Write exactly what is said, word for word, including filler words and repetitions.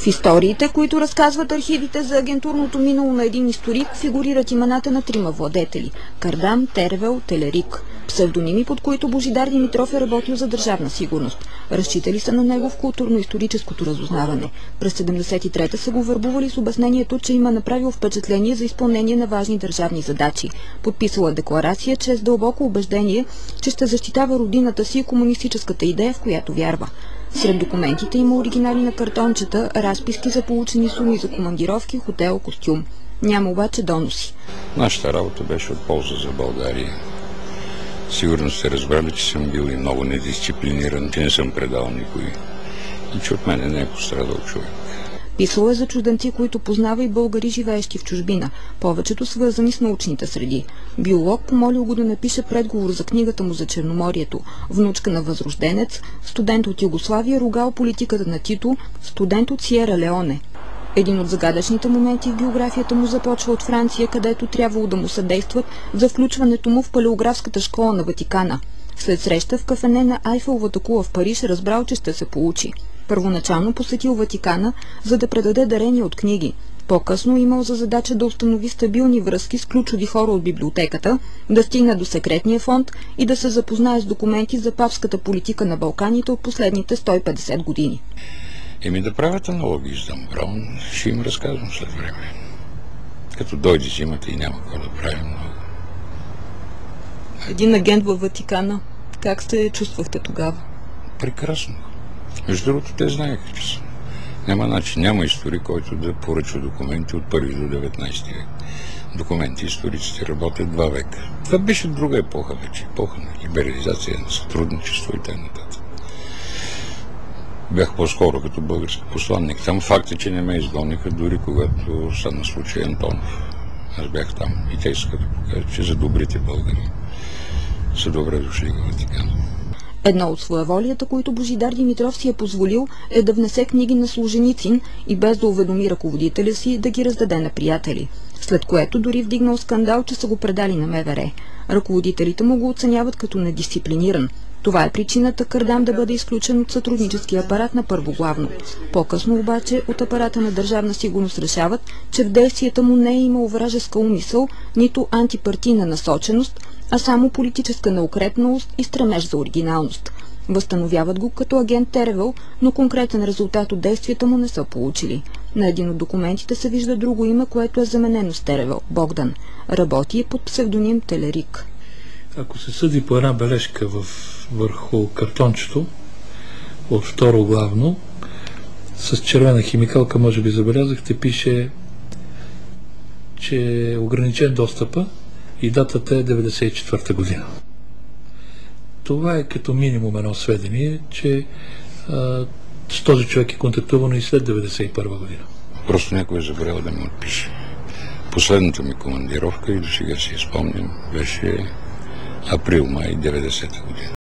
В историите, които разказват архивите за агентурното минало на един историк, фигурират имената на трима владетели – Кардам, Тервел, Телерик. Псевдоними, под които Божидар Димитров е работил за държавна сигурност. Разчитали са на него в културно-историческото разузнаване. През седемдесет и трета са го върбували с обяснението, че има направил впечатление за изпълнение на важни държавни задачи. Подписала декларация, че е с дълбоко убеждение, че ще защитава родината си и комунистическата идея, в която вярва. Сред документите има оригинали на картончета, разписки за получени суми за командировки, хотел, костюм. Няма обаче доноси. Нашата работа беше от полза за България. Сигурно сте разбрали, че съм бил и много недисциплиниран, че не съм предал никой и че от мене не е пострадал човек. Писал е за чужденци, които познава и българи, живеещи в чужбина, повечето свързани с научните среди. Биолог помолил го да напише предговор за книгата му за Черноморието, внучка на възрожденец, студент от Югославия, ругал политиката на Тито, студент от Сиера Леоне. Един от загадъчните моменти в биографията му започва от Франция, където трябвало да му съдействат за включването му в палеографската школа на Ватикана. След среща в кафене на Айфеловата кула в Париж разбрал, че ще се получи. Първоначално посетил Ватикана, за да предаде дарения от книги. По-късно имал за задача да установи стабилни връзки с ключови хора от библиотеката, да стигне до секретния фонд и да се запознае с документи за папската политика на Балканите от последните сто и петдесет години. Еми да правят аналогии с Дан Браун, ще им разказвам след време. Като дойде зимата и няма какво да правим много. Един агент във Ватикана. Как се чувствахте тогава? Прекрасно. Между другото, те знаеха, че съм. Няма начин, няма историк, който да поръчва документи от първи до деветнайсети век. Документи историците работят два века. Това беше друга епоха вече, епоха на либерализация, на сътрудничество и т.н. Бях по-скоро като български посланник. Там факт е, че не ме изгониха, дори когато стана случай Антонов. Аз бях там и те искат да покажат, че за добрите българи са добре дошли в Ватикана. Едно от своеволията, които Божидар Димитров си е позволил, е да внесе книги на Солженицин и без да уведоми ръководителя си да ги раздаде на приятели. След което дори вдигнал скандал, че са го предали на МВР. Ръководителите му го оценяват като недисциплиниран. Това е причината Кардам да бъде изключен от сътрудническия апарат на Първо главно. По-късно обаче от апарата на Държавна сигурност решават, че в действията му не е имал вражеска умисъл, нито антипартийна насоченост, а само политическа неукрепналост и стремеж за оригиналност. Възстановяват го като агент Тервел, но конкретен резултат от действията му не са получили. На един от документите се вижда друго име, което е заменено с Тервел – Богдан. Работи под псевдоним Телерик. Ако се съди по една бележка в, върху картончето, от Второ главно, с червена химикалка, може би забелязахте, пише, че е ограничен достъпа и датата е деветдесет и четвърта година. Това е като минимум едно сведение, че а, с този човек е контактувано и след деветдесет и първа година. Просто някой е забрал да ми отпише. Последната ми командировка, и до сега си я спомням, беше април-май деветдесета година.